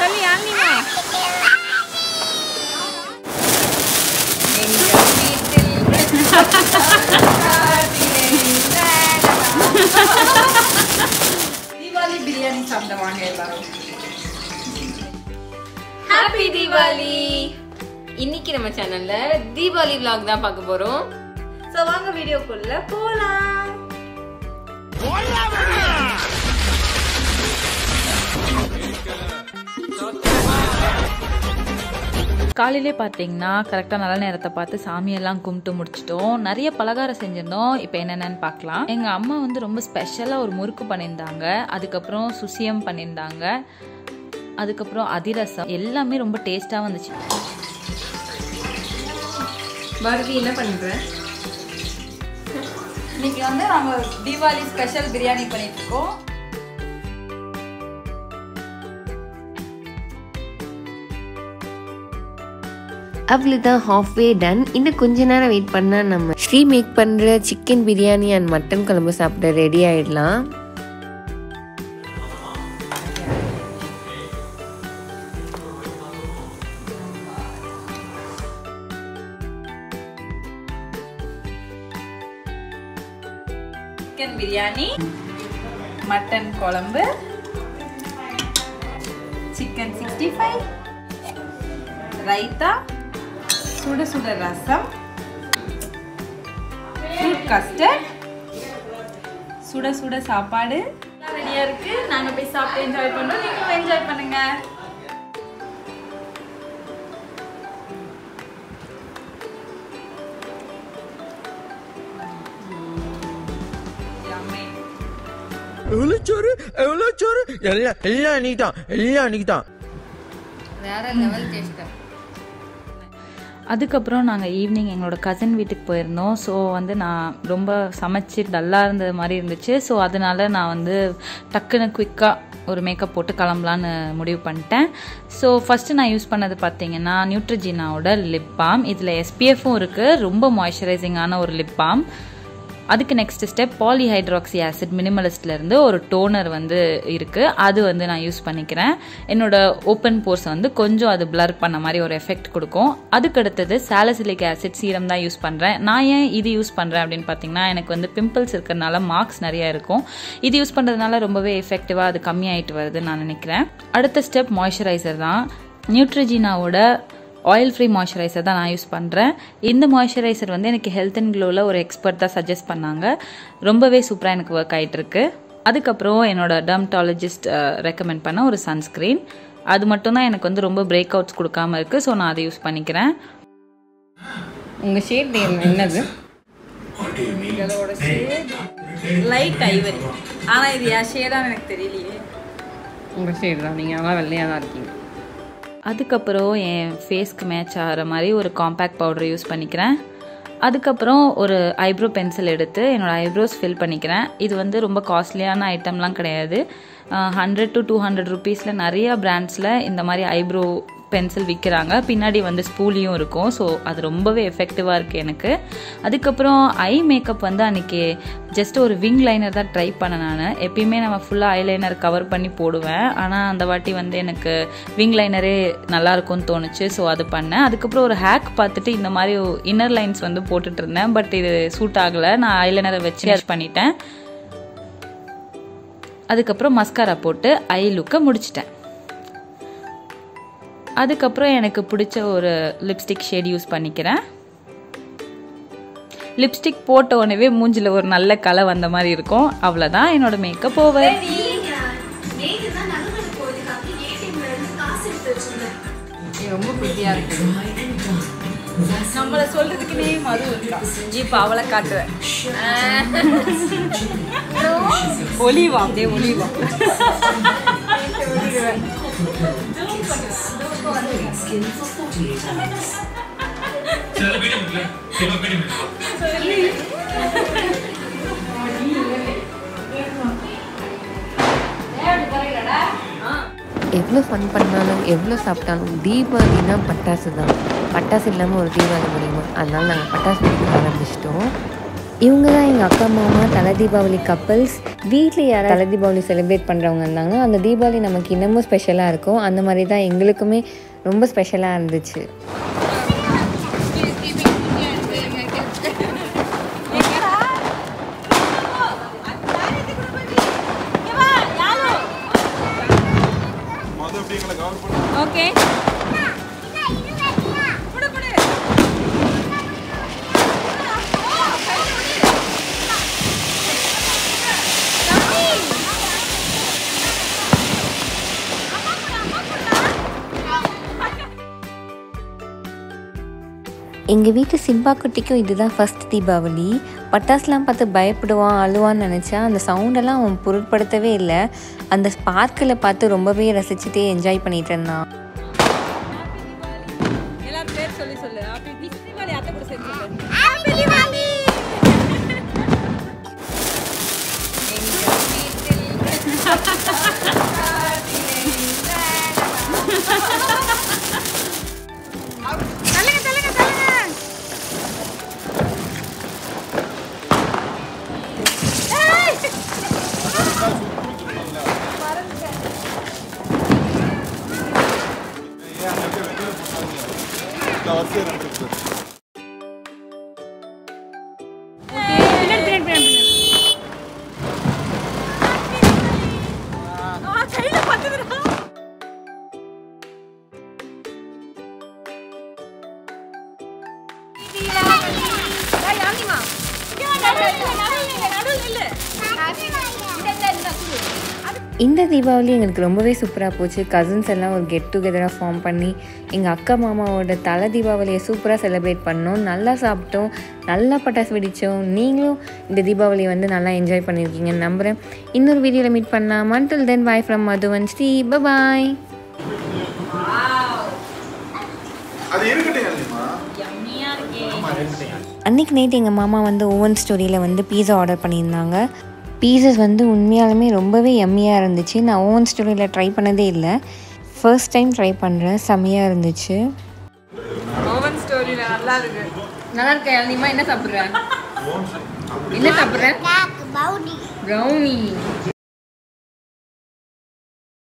சொல்லி ஆனிமா தீபாவளி பிரியாணி சாப்பிட வாங்க எல்லாரும். ஹாப்பி தீபாவளி. இன்னைக்கு நம்ம சேனல்ல தீபாவளி vlog தான் பார்க்க போறோம். சோ வாங்க வீடியோக்குள்ள போலாம். காலையிலே பார்த்தீங்கன்னா கரெக்டாக நல்ல நேரத்தை பார்த்து சாமியெல்லாம் கும்பிட்டு முடிச்சிட்டோம். நிறைய பலகாரம் செஞ்சிருந்தோம். இப்போ என்னென்னு பார்க்கலாம். எங்கள் அம்மா வந்து ரொம்ப ஸ்பெஷலாக ஒரு முறுக்கு பண்ணியிருந்தாங்க. அதுக்கப்புறம் சுசியம் பண்ணியிருந்தாங்க. அதுக்கப்புறம் அதிரசம் எல்லாமே ரொம்ப டேஸ்ட்டாக வந்துச்சு. பாரதி என்ன பண்ணுறேன்? இன்னைக்கு வந்து நாங்க தீபாவளி ஸ்பெஷல் பிரியாணி பண்ணிட்டு இருக்கோம். அவ்வளோதான், ஹாஃப்வே டன். இன்னும் கொஞ்ச நேரம் வெயிட் பண்ணால் நம்ம ஸ்ரீ மேக் பண்ணுற சிக்கன் பிரியாணி அண்ட் மட்டன் குழம்பு சாப்பிட ரெடி ஆகிடலாம். சிக்கன் பிரியாணி, மட்டன் குழம்பு, சிக்கன் 65, ரைத்தா, சுட சுட ரசம், ஃப்ரூட் கஸ்டர்ட், சுட சுட சாப்பாடு ரெடியா இருக்கு. நாங்க போய் சாப்பிட்டு என்ஜாய் பண்றோம். நீங்களும் என்ஜாய் பண்ணுங்க. எவ்வளோ சோறு எல்லாம் நீ தான் வேற லெவல் டேஸ்ட். அதுக்கப்புறம் நாங்கள் ஈவினிங் எங்களோட கசின் வீட்டுக்கு போயிருந்தோம். ஸோ வந்து நான் ரொம்ப சமைச்சு டல்லாக இருந்தது மாதிரி இருந்துச்சு. ஸோ அதனால நான் வந்து டக்குன்னு குயிக்காக ஒரு மேக்கப் போட்டு கிளம்பலான்னு முடிவு பண்ணிட்டேன். ஸோ ஃபஸ்ட்டு நான் யூஸ் பண்ணது பார்த்தீங்கன்னா நியூட்ரிஜினாவோட லிப் பாம். இதில் SPF-ம் இருக்குது. ரொம்ப மாய்ஸ்சரைசிங்கான ஒரு லிப் பாம். அதுக்கு நெக்ஸ்ட் ஸ்டெப் பாலிஹைட்ராக்சி ஆசிட் மினிமலிஸ்ட்லேருந்து ஒரு டோனர் வந்து இருக்குது. அது வந்து நான் யூஸ் பண்ணிக்கிறேன். என்னோட ஓப்பன் போர்ஸ் வந்து கொஞ்சம் அது பிளர் பண்ண மாதிரி ஒரு எஃபெக்ட் கொடுக்கும். அதுக்கு அடுத்தது சாலிசிலிக் ஆசிட் சீரம் தான் யூஸ் பண்ணுறேன். நான் ஏன் இது யூஸ் பண்ணுறேன் அப்படின்னு பார்த்தீங்கன்னா எனக்கு வந்து பிம்பிள்ஸ் இருக்கிறதுனால மார்க்ஸ் நிறையா இருக்கும். இது யூஸ் பண்ணுறதுனால ரொம்பவே எஃபெக்டிவாக அது கம்மியாயிட்டு வருதுன்னு நான் நினைக்கிறேன். அடுத்த ஸ்டெப் மாய்ஸ்சரைசர் தான். நியூட்ரிஜினாவோட ஆயில் ஃப்ரீ மாய்ஸ்சரைசர் தான் நான் யூஸ் பண்ணுறேன். இந்த மாய்ஸ்சரைசர் வந்து எனக்கு ஹெல்த் அண்ட் க்ளோவில் ஒரு எக்ஸ்பர்ட் தான் சஜஸ்ட் பண்ணாங்க. ரொம்பவே சூப்பராக எனக்கு ஒர்க் ஆகிட்டுருக்கு. அதுக்கப்புறம் என்னோட டெர்மட்டாலஜிஸ்ட் ரெக்கமெண்ட் பண்ண ஒரு சன்ஸ்க்ரீன். அது மட்டும்தான் எனக்கு வந்து ரொம்ப பிரேக் அவுட்ஸ் கொடுக்காம இருக்குது. ஸோ நான் அதை யூஸ் பண்ணிக்கிறேன். உங்கள் ஷேட் என்னது? இதோட ஷேட் லைட் ஐவரி. ஆனால் இது என் ஷேடான்னு எனக்கு தெரியலையே. உங்கள் ஷேட் தான். நீங்கள் நல்லா வெள்ளையாக தான் இருக்கீங்க. அதுக்கப்புறம் என் ஃபேஸ்க்கு மேட்ச் ஆகிற மாதிரி ஒரு காம்பேக்ட் பவுடர் யூஸ் பண்ணிக்கிறேன். அதுக்கப்புறம் ஒரு ஐப்ரோ பென்சில் எடுத்து என்னோடய ஐப்ரோஸ் ஃபில் பண்ணிக்கிறேன். இது வந்து ரொம்ப காஸ்ட்லியான ஐட்டம்லாம் கிடையாது. 100 to 200 ருபீஸில் நிறையா பிராண்ட்ஸில் இந்த மாதிரி ஐப்ரோ பென்சில் விற்கிறாங்க. பின்னாடி வந்து ஸ்பூலியும் இருக்கும். ஸோ அது ரொம்பவே எஃபெக்டிவாக இருக்குது எனக்கு. அதுக்கப்புறம் ஐ மேக்கப் வந்து அன்றைக்கி ஜஸ்ட் ஒரு விங் லைனர் தான் ட்ரை பண்ணேன் நான். எப்பயுமே நம்ம ஃபுல்லாக ஐலைனர் கவர் பண்ணி போடுவேன். ஆனால் அந்த வாட்டி வந்து எனக்கு விங் லைனரே நல்லாயிருக்கும்னு தோணுச்சு. ஸோ அது பண்ணேன். அதுக்கப்புறம் ஒரு ஹேக் பார்த்துட்டு இந்த மாதிரி இன்னர் லைன்ஸ் வந்து போட்டுட்டு இருந்தேன். பட் இது சூட் ஆகலை. நான் ஐலைனரை வச்சு யூஸ் பண்ணிட்டேன். அதுக்கப்புறம் மஸ்காரா போட்டு ஐ லுக்கை முடிச்சிட்டேன். அதுக்கப்புறம் எனக்கு பிடிச்ச ஒரு லிப்ஸ்டிக் ஷேட் யூஸ் பண்ணிக்கிறேன். லிப்ஸ்டிக் போட்ட உடனே மூஞ்சில் ஒரு நல்ல கலை வந்த மாதிரி இருக்கும். அவ்வளோதான், என்னோட மேக்கப் ஓவர். ரொம்ப பிஸியாக இருக்குது. நம்மளை சொல்றதுக்குனே மது இருக்கா. இப்போ அவளை காட்டுவேன். ஒளிவா, அப்படியே ஒளிவா. எவ்வளோ ஃபன் பண்ணாலும் எவ்வளோ சாப்பிட்டாலும் தீபாவளினா பட்டாசு தான். பட்டாசு இல்லாமல் ஒரு தீபாவளி முடியுமா? அதனால நாங்கள் பட்டாசு வெடிக்க ஆரம்பிச்சிட்டோம். இவங்க தான் எங்கள் அக்கா மாமா தலை தீபாவளி கப்பல்ஸ். வீட்டில் யாராவது தலை தீபாவளி செலிப்ரேட் பண்ணுறவங்க இருந்தாங்கன்னா அந்த தீபாவளி நமக்கு இன்னமும் ஸ்பெஷலாக இருக்கும். அந்த மாதிரி தான் எங்களுக்குமே ரொம்ப ஸ்பெஷலாக இருந்துச்சு. ஓகே எங்கள் வீட்டு சிம்பா குட்டிக்கும் இதுதான் ஃபஸ்ட் தீபாவளி. பட்டாசுலாம் பார்த்து பயப்படுவான் அழுவான்னு நினச்சா அந்த சவுண்டெல்லாம் அவன் பொருட்படுத்தவே இல்லை. அந்த ஸ்பார்க்கில் பார்த்து ரொம்பவே ரசிச்சுட்டே என்ஜாய் பண்ணிகிட்டு இருந்தான். எல்லாரும் பேர் சொல்லி சொல்லு. ஹாப்பி தீபாவளி. அத்தை கூட சேர்ந்து சொல்லு. இந்த தீபாவளி எங்களுக்கு ரொம்பவே சூப்பராக போச்சு. கசின்ஸ் எல்லாம் ஒரு கெட் டுகெதராக ஃபார்ம் பண்ணி எங்கள் அக்கா மாமாவோட தலை தீபாவளியை சூப்பராக செலிப்ரேட் பண்ணோம். நல்லா சாப்பிட்டோம், நல்லா பட்டாசு வெடித்தோம். நீங்களும் இந்த தீபாவளி வந்து நல்லா என்ஜாய் பண்ணியிருக்கீங்கன்னு நம்புகிறேன். இன்னொரு வீடியோவில் மீட் பண்ணலாம். until then bye from MadhuSree. bye. அன்றைக்கி நைட் எங்கள் மாமா வந்து ஓவன் ஸ்டோரியில் வந்து பீஸா ஆர்டர் பண்ணியிருந்தாங்க. பீஸஸ் வந்து உண்மையாலுமே ரொம்பவே எம்மியாக இருந்துச்சு. நான் ஓவன் ஸ்டோரியில் ட்ரை பண்ணதே இல்லை, ஃபர்ஸ்ட் டைம் ட்ரை பண்ணுறேன். செம்மையாக இருந்துச்சு. ஓவன் ஸ்டோரியில் நல்லா இருக்கு. நல்லா இருக்கா எழுதிமா? என்ன சாப்பிட்றேன்? என்ன சாப்பிட்றேன்? ப்ரௌனி.